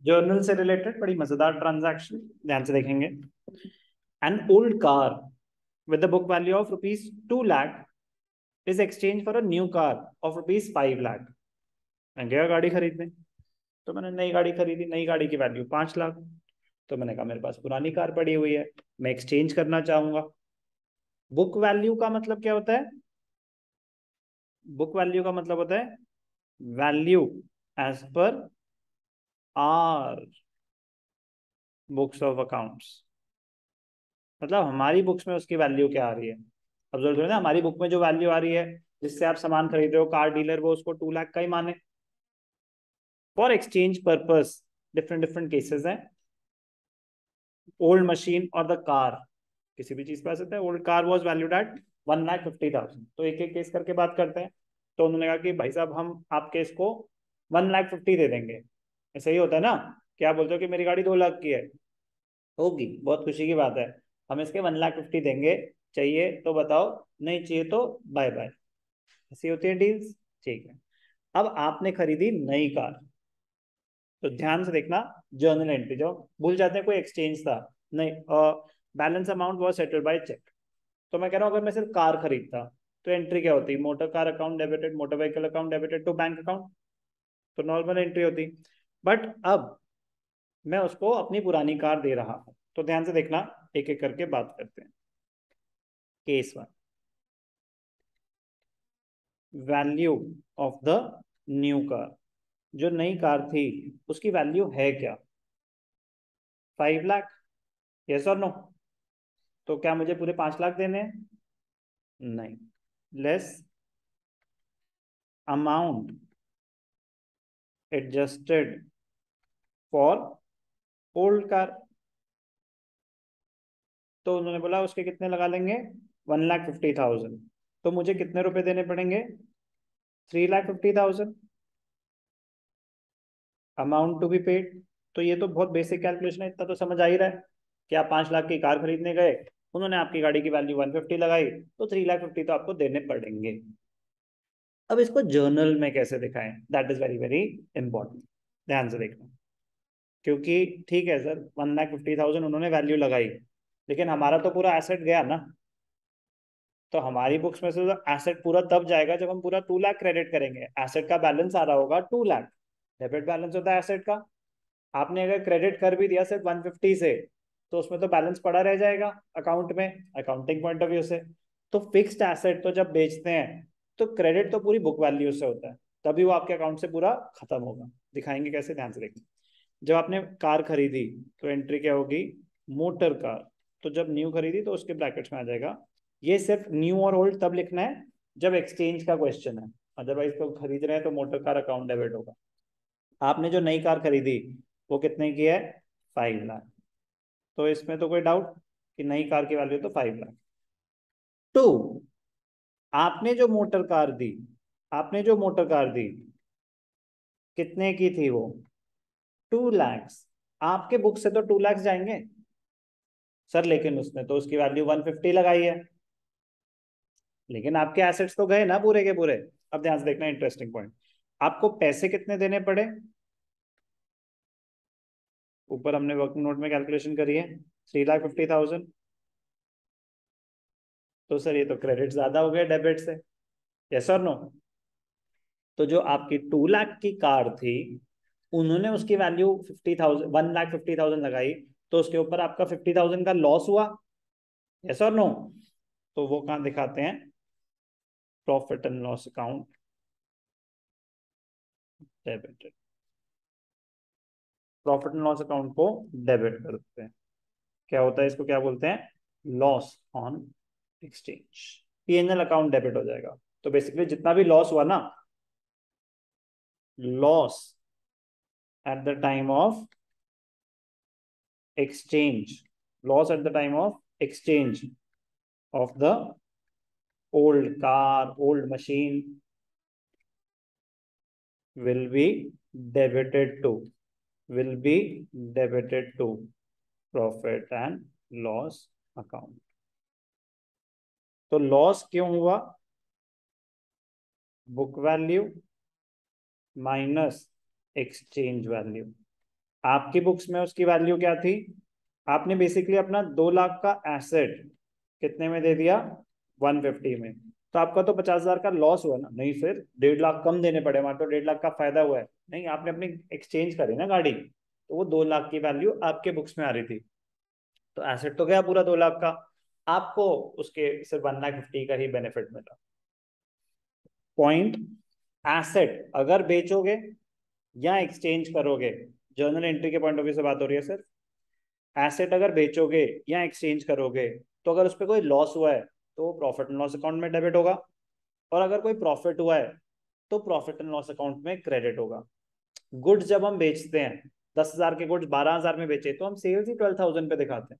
Journal से related बड़ी मजेदार ट्रांजैक्शन, ध्यान से देखेंगे। An old car with the book value of rupees 2 lakh is exchanged for a new car of rupees 5 lakh। मैं गया गाड़ी खरीदने, तो मैंने नई गाड़ी खरीदी, नई गाड़ी की वैल्यू 5 लाख। तो मैंने कहा मेरे पास पुरानी कार पड़ी हुई है, मैं एक्सचेंज करना चाहूंगा। बुक वैल्यू का मतलब क्या होता है? बुक वैल्यू का मतलब होता है value as per our books of accounts. मतलब हमारी बुक्स में उसकी वैल्यू क्या आ रही है। अब जरूरत है ना, हमारी बुक में जो वैल्यू आ रही है जिससे आप सामान खरीद रहे हो, कार डीलर वो उसको 2 लाख का ही माने। For exchange purpose different different cases हैं। ओल्ड मशीन और द कार, किसी भी चीज पे आ सकता है। Old car was valued at 1,50,000। तो एक एक केस करके बात करते हैं। तो उन्होंने कहा कि भाई साहब हम आपके इसको 1,50,000 दे देंगे। ऐसा ही होता है ना, क्या बोलते हो कि मेरी गाड़ी 2 लाख की है, होगी, बहुत खुशी की बात है, हम इसके 1,50,000 देंगे, चाहिए तो बताओ, नहीं चाहिए तो बाय बाय। ऐसी होती है डील्स। ठीक है। अब आपने खरीदी नई कार, तो ध्यान से देखना, जर्नल एंट्री जो भूल जाते हैं, कोई एक्सचेंज था नहीं, balance amount was settled by cheque. तो मैं कह रहा हूँ अगर मैं सिर्फ कार खरीदता तो एंट्री क्या होती? Motor car account debited, motor vehicle account debited to bank account. तो नॉर्मल एंट्री होती। बट अब मैं उसको अपनी पुरानी कार दे रहा हूँ, तो ध्यान से देखना, एक एक करके बात करते हैं। Case one, value of the new car. जो नई कार थी उसकी वैल्यू है क्या? 5 लाख, यस और नो? तो क्या मुझे पूरे 5 लाख देने हैं? नहीं। Less amount adjusted for old car. तो उन्होंने बोला उसके कितने लगा लेंगे? 1,50,000। तो मुझे कितने रुपए देने पड़ेंगे? 3,50,000 अमाउंट टू बी पेड। तो ये तो बहुत बेसिक कैलकुलेशन है, इतना तो समझ आ ही रहा है कि आप 5 लाख की कार खरीदने गए, उन्होंने आपकी गाड़ी की वैल्यू 150 लगाई, तो 3,50,000 तो आपको देने पड़ेंगे। अब इसको जर्नल में कैसे दिखाएं, that is very very important. ध्यान से देखना, क्योंकि ठीक है सर, 1,50,000 उन्होंने वैल्यू लगाई, लेकिन हमारा तो पूरा एसेट गया ना। तो हमारी बुक्स में से एसेट पूरा तब जाएगा जब हम पूरा 2 लाख क्रेडिट करेंगे। एसेट का बैलेंस आ रहा होगा 2 लाख, डेबिट बैलेंस होता है एसेट का। आपने अगर क्रेडिट कर भी दिया सिर्फ 150 से, तो उसमें तो बैलेंस पड़ा रह जाएगा अकाउंट में, अकाउंटिंग पॉइंट ऑफ व्यू से। तो फिक्स्ड एसेट तो जब बेचते हैं तो क्रेडिट तो पूरी बुक वैल्यू से होता है, तभी वो आपके अकाउंट से पूरा खत्म होगा। दिखाएंगे कैसे, ध्यान से देखना। जब आपने कार खरीदी तो एंट्री क्या होगी? Motor car. तो जब न्यू खरीदी तो उसके ब्रैकेट्स में आ जाएगा। ये सिर्फ न्यू और ओल्ड तब लिखना है जब एक्सचेंज का क्वेश्चन है, अदरवाइज तो खरीद रहे हैं तो मोटर कार अकाउंट डेबिट होगा। आपने जो नई कार खरीदी वो कितने की है? 5 लाख। तो इसमें तो कोई डाउट कि नई कार की वैल्यू तो 5 लाख। टू, आपने जो मोटर कार दी, आपने जो मोटर कार दी कितने की थी वो? 2 लाख। आपके बुक से तो 2 लाख जाएंगे सर, लेकिन उसने तो उसकी वैल्यू 150 लगाई है, लेकिन आपके एसेट्स तो गए ना पूरे के पूरे। अब ध्यान से देखना, इंटरेस्टिंग पॉइंट। आपको पैसे कितने देने पड़े? ऊपर हमने वर्किंग नोट में कैलकुलेशन करी है, 3,50,000। तो सर ये तो क्रेडिट ज्यादा हो गया डेबिट से, यस और नो? तो जो आपकी 2 लाख की कार थी, उन्होंने उसकी वैल्यू 50,000, 1,50,000 लगाई, तो उसके ऊपर आपका 50,000 का लॉस हुआ, यस और नो? तो वो कहाँ दिखाते हैं? Profit and loss account, debit. Profit and loss account को डेबिट करते हैं। क्या होता है, इसको क्या बोलते हैं? Loss on exchange. PNL account debit हो जाएगा। तो बेसिकली जितना भी लॉस हुआ ना, loss at the time of exchange, loss at the time of exchange of the old car, old machine will be debited to, will be debited to profit and loss account। तो loss क्यों हुआ? Book value minus exchange value. आपकी books में उसकी value क्या थी? आपने basically अपना 2 लाख का एसेट कितने में दे दिया? 150 में। तो आपका तो 50,000 का लॉस हुआ ना? नहीं, फिर 1.5 लाख कम देने पड़े, हमारे तो 1.5 लाख का फायदा हुआ है। नहीं, आपने अपनी एक्सचेंज करी ना गाड़ी, तो वो 2 लाख की वैल्यू आपके बुक्स में आ रही थी। तो एसेट तो गया पूरा 2 लाख का, आपको उसके सिर्फ 1,50,000 का ही बेनिफिट मिला। पॉइंट, एसेट अगर बेचोगे या एक्सचेंज करोगे, जर्नल एंट्री के पॉइंट ऑफ व्यू से बात हो रही है सर, एसेट अगर बेचोगे या एक्सचेंज करोगे तो अगर उस पर कोई लॉस हुआ है तो प्रॉफिट एंड लॉस अकाउंट में डेबिट होगा, और अगर कोई प्रॉफिट हुआ है तो प्रॉफिट एंड लॉस अकाउंट में क्रेडिट होगा। गुड्स जब हम बेचते हैं, 10,000 के गुड्स 12,000 में बेचे तो हम सेल्स ही 12,000 पे दिखाते हैं,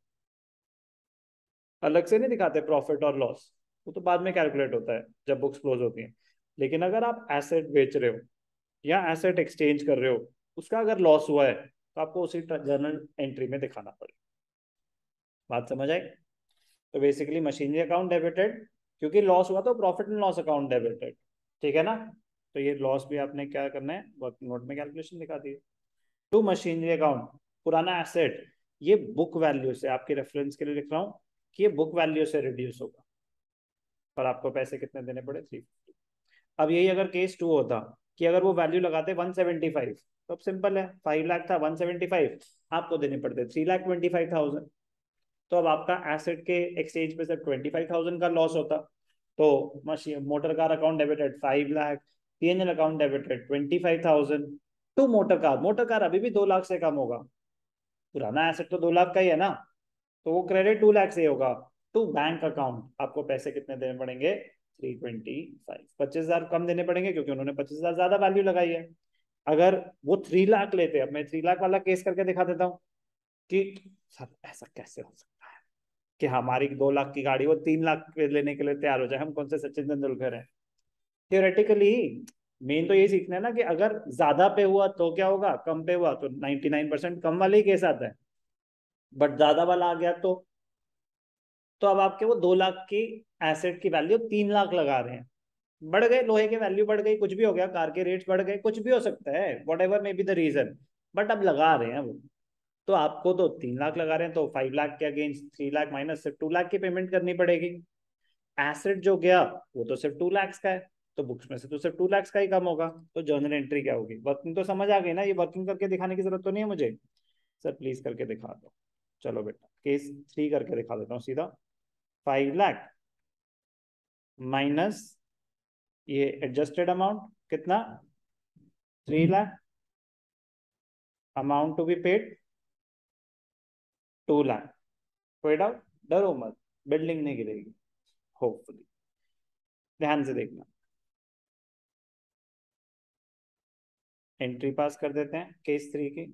अलग से नहीं दिखाते प्रॉफिट और लॉस। वो तो बाद में कैलकुलेट होता है जब बुक्स क्लोज होती हैं। लेकिन अगर आप एसेट बेच रहे हो या एसेट एक्सचेंज कर रहे हो, उसका अगर लॉस हुआ है तो आपको उसी जर्नल एंट्री में दिखाना पड़ेगा। बात समझ आई? तो बेसिकली मशीनरी अकाउंट डेबिटेड, क्योंकि लॉस हुआ तो profit and loss account debited. ठीक है ना? तो ये लॉस भी आपने क्या करना है, वर्किंग नोट में कैलकुलेशन दिखा दी। टू मशीनरी अकाउंट, पुराना एसेट ये बुक वैल्यू से, आपके रेफरेंस के लिए लिख रहा हूँ कि ये बुक वैल्यू से रिड्यूस होगा, और आपको पैसे कितने देने पड़े? 350। अब यही अगर केस 2 होता कि अगर वो वैल्यू लगाते 175, तो अब सिंपल है, 5 लाख था, 175 आपको देने पड़ते 3,25,000। तो अब आपका एसेट के एक्सचेंज पे सिर्फ 25,000 का लॉस होता। तो machine motor car account debited 5 lakh, PNL account debited 25,000। To motor car, motor car अभी भी 2 लाख से कम होगा, पुराना एसेट तो 2 लाख का ही है ना, तो वो क्रेडिट 2 लाख से होगा। टू बैंक अकाउंट आपको पैसे कितने देने पड़ेंगे? 325, 25,000 कम देने पड़ेंगे क्योंकि उन्होंने 25,000 ज्यादा वैल्यू लगाई है। अगर वो 3 लाख लेते, अब मैं 3 लाख वाला केस करके दिखा देता हूँ कि सर ऐसा कैसे हो सकता है कि हमारी 2 लाख की गाड़ी वो 3 लाख लेने के लिए तैयार हो जाए, हम कौन से सचिन तेंदुलकर हैं? थियोरेटिकली मेन तो यही सीखना है ना कि अगर ज्यादा पे हुआ तो क्या होगा, कम पे हुआ तो 99% कम वाले ही केस आता है, बट ज्यादा वाला आ गया तो अब आपके वो 2 लाख की एसेट की वैल्यू 3 लाख लगा रहे हैं। बढ़ गए, लोहे की वैल्यू बढ़ गई, कुछ भी हो गया, कार के रेट्स बढ़ गए, कुछ भी हो सकता है, whatever may be the reason, but अब लगा रहे हैं वो। तो आपको तो 3 लाख लगा रहे हैं, तो 5 लाख के अगेंस्ट 3 लाख माइनस सिर्फ 2 लाख की पेमेंट करनी पड़ेगी। एसेट जो गया वो तो सिर्फ 2 लाख का है, तो बुक्स में से तो सिर्फ 2 लाख का ही कम होगा। तो जर्नल एंट्री क्या होगी? वर्किंग तो समझ आ गई ना, ये वर्किंग करके दिखाने की जरूरत तो नहीं है मुझे। सर प्लीज करके दिखा दो। चलो बेटा, केस 3 करके दिखा देता हूँ सीधा। 5 लाख माइनस ये एडजस्टेड अमाउंट कितना? 3 lakh, amount to be paid 2 lakh. कोई डाउट? डरो मत, बिल्डिंग नहीं गिरेगी होपफुली। ध्यान से देखना, एंट्री पास कर देते हैं केस 3 की।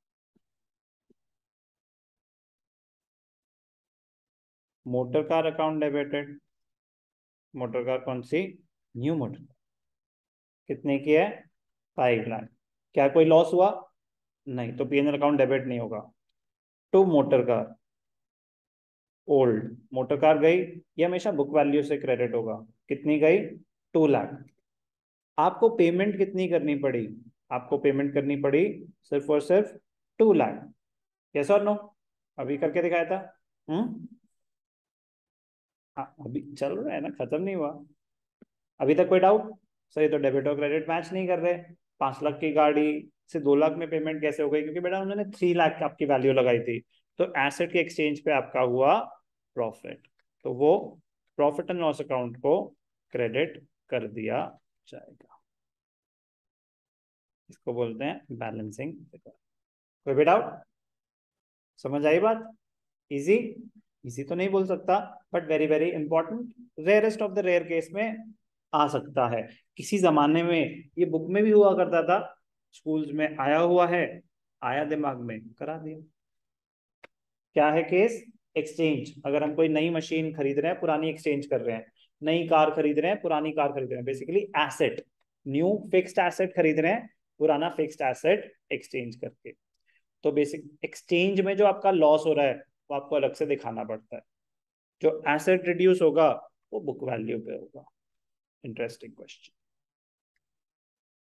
Motor car account debited, motor car कौन सी? New motor. कितने की है? 5 लाख। क्या कोई लॉस हुआ? नहीं, तो पीएनएल अकाउंट डेबिट नहीं होगा। To motor car old, motor car गई, ये हमेशा बुक वैल्यू से क्रेडिट होगा। कितनी गई? 2 लाख। आपको पेमेंट कितनी करनी पड़ी? आपको पेमेंट करनी पड़ी सिर्फ और सिर्फ 2 लाख। यस और नो? अभी करके दिखाया था। हम्म, हाँ अभी चल रहा है ना, खत्म नहीं हुआ। अभी तक कोई डाउट? सर ये तो डेबिट और क्रेडिट मैच नहीं कर रहे। 5 लाख की गाड़ी से 2 लाख में पेमेंट कैसे हो गई? क्योंकि बेटा उन्होंने 3 लाख आपकी वैल्यू लगाई थी, तो एसेट के एक्सचेंज पे आपका हुआ प्रॉफिट, तो वो प्रॉफिट एंड लॉस अकाउंट को क्रेडिट कर दिया जाएगा। इसको बोलते हैं बैलेंसिंग। कोई भी डाउट? समझ आई बात? इजी? इजी तो नहीं बोल सकता, but very very important, rarest of the rare case में आ सकता है। किसी जमाने में ये बुक में भी हुआ करता था, स्कूल्स में आया हुआ है, आया दिमाग में करा दिया। क्या है केस? एक्सचेंज, अगर हम कोई नई मशीन खरीद रहे हैं, पुरानी एक्सचेंज कर रहे हैं, नई कार खरीद रहे हैं, पुरानी कार खरीद रहे हैं, basically asset, new fixed asset खरीद रहे हैं, पुराना फिक्स्ड एसेट एक्सचेंज करके। तो बेसिक एक्सचेंज में जो आपका लॉस हो रहा है वो आपको अलग से दिखाना पड़ता है, जो एसेट रिड्यूस होगा वो बुक वैल्यू पे होगा। Interesting question.